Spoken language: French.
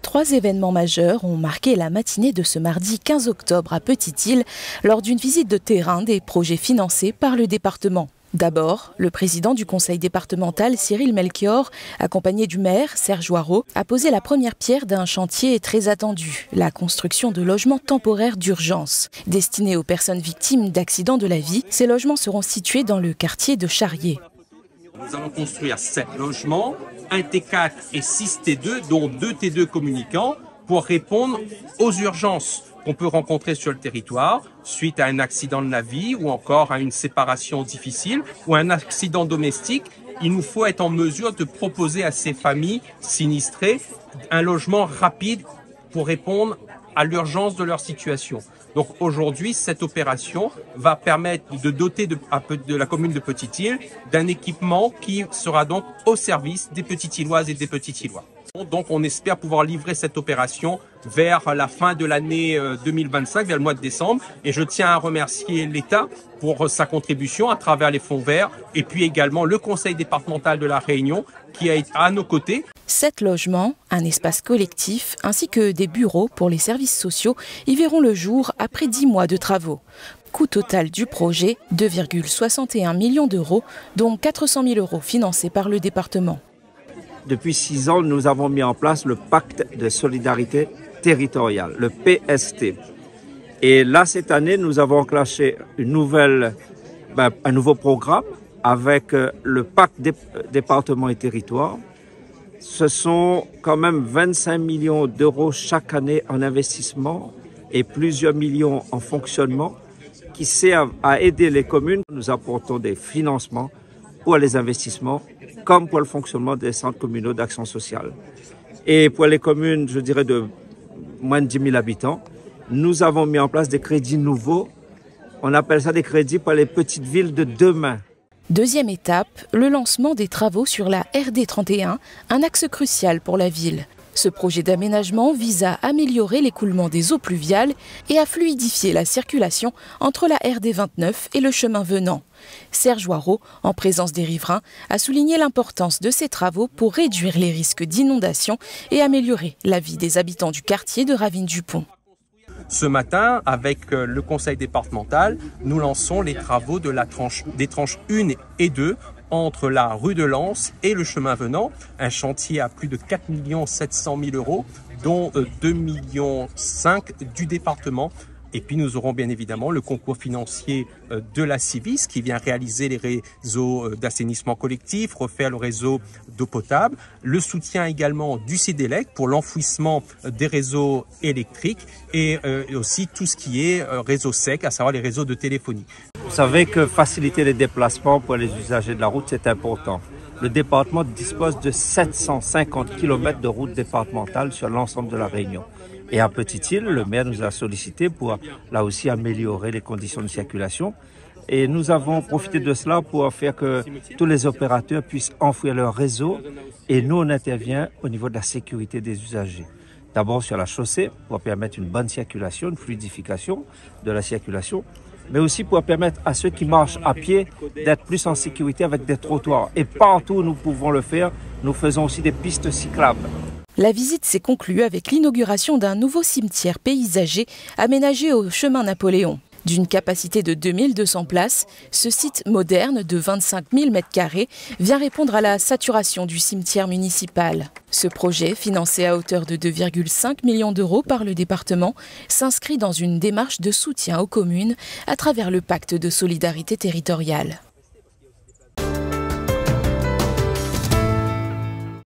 3 événements majeurs ont marqué la matinée de ce mardi 15 octobre à Petite-Île lors d'une visite de terrain des projets financés par le département. D'abord, le président du conseil départemental, Cyril Melchior, accompagné du maire, Serge Hoareau, a posé la première pierre d'un chantier très attendu, la construction de logements temporaires d'urgence. Destinés aux personnes victimes d'accidents de la vie, ces logements seront situés dans le quartier de Charrier. Nous allons construire 7 logements, 1 T4 et 6 T2, dont 2 T2 communicants, pour répondre aux urgences qu'on peut rencontrer sur le territoire suite à un accident de la vie ou encore à une séparation difficile ou un accident domestique. Il nous faut être en mesure de proposer à ces familles sinistrées un logement rapide pour répondre à l'urgence de leur situation. Donc aujourd'hui, cette opération va permettre de doter de la commune de Petite-Île d'un équipement qui sera donc au service des Petites-Îloises et des Petits-Îlois. Donc on espère pouvoir livrer cette opération vers la fin de l'année 2025, vers le mois de décembre. Et je tiens à remercier l'État pour sa contribution à travers les fonds verts et puis également le conseil départemental de la Réunion qui a été à nos côtés. 7 logements, un espace collectif ainsi que des bureaux pour les services sociaux y verront le jour après 10 mois de travaux. Coût total du projet, 2,61 millions d'euros, dont 400 000 euros financés par le département. Depuis 6 ans, nous avons mis en place le pacte de solidarité territoriale, le PST. Et là, cette année, nous avons enclenché un nouveau programme avec le pacte département et territoire. Ce sont quand même 25 millions d'euros chaque année en investissement et plusieurs millions en fonctionnement qui servent à aider les communes. Nous apportons des financements pour les investissements comme pour le fonctionnement des centres communaux d'action sociale. Et pour les communes, je dirais, de moins de 10 000 habitants, nous avons mis en place des crédits nouveaux. On appelle ça des crédits pour les petites villes de demain. Deuxième étape, le lancement des travaux sur la RD 31, un axe crucial pour la ville. Ce projet d'aménagement vise à améliorer l'écoulement des eaux pluviales et à fluidifier la circulation entre la RD 29 et le chemin venant. Serge Hoareau, en présence des riverains, a souligné l'importance de ces travaux pour réduire les risques d'inondation et améliorer la vie des habitants du quartier de Ravine-du-Pont. Ce matin, avec le conseil départemental, nous lançons les travaux de des tranches 1 et 2 entre la rue de Lens et le chemin venant, un chantier à plus de 4 700 000 euros, dont 2,5 millions du département. Et puis nous aurons bien évidemment le concours financier de la Civis qui vient réaliser les réseaux d'assainissement collectif, refaire le réseau d'eau potable, le soutien également du CEDELEC pour l'enfouissement des réseaux électriques et aussi tout ce qui est réseau sec, à savoir les réseaux de téléphonie. Vous savez que faciliter les déplacements pour les usagers de la route, c'est important. Le département dispose de 750 km de routes départementales sur l'ensemble de la Réunion. Et à Petite-Île, le maire nous a sollicité pour, là aussi, améliorer les conditions de circulation. Et nous avons profité de cela pour faire que tous les opérateurs puissent enfouir leur réseau. Et nous, on intervient au niveau de la sécurité des usagers. D'abord sur la chaussée, pour permettre une bonne circulation, une fluidification de la circulation, mais aussi pour permettre à ceux qui marchent à pied d'être plus en sécurité avec des trottoirs. Et partout où nous pouvons le faire, nous faisons aussi des pistes cyclables. La visite s'est conclue avec l'inauguration d'un nouveau cimetière paysager aménagé au chemin Napoléon. D'une capacité de 2200 places, ce site moderne de 25 000 m² vient répondre à la saturation du cimetière municipal. Ce projet, financé à hauteur de 2,5 millions d'euros par le département, s'inscrit dans une démarche de soutien aux communes à travers le pacte de solidarité territoriale.